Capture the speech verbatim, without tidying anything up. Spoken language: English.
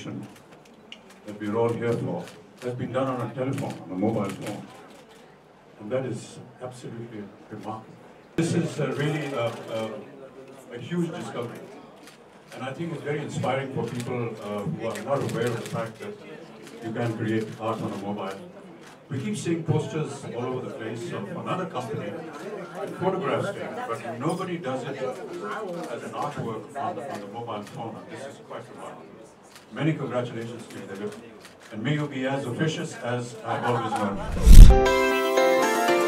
exhibition that we're all here for has been done on a telephone, on a mobile phone. And that is absolutely remarkable. This is uh, really a, a, a huge discovery. And I think it's very inspiring for people uh, who are not aware of the fact that you can create art on a mobile. We keep seeing posters all over the place of another company, photographs there, but nobody does it as an artwork on the, on the mobile phone. And this is quite remarkable. Many congratulations to you, Dilip. And may you be as officious as I've always known.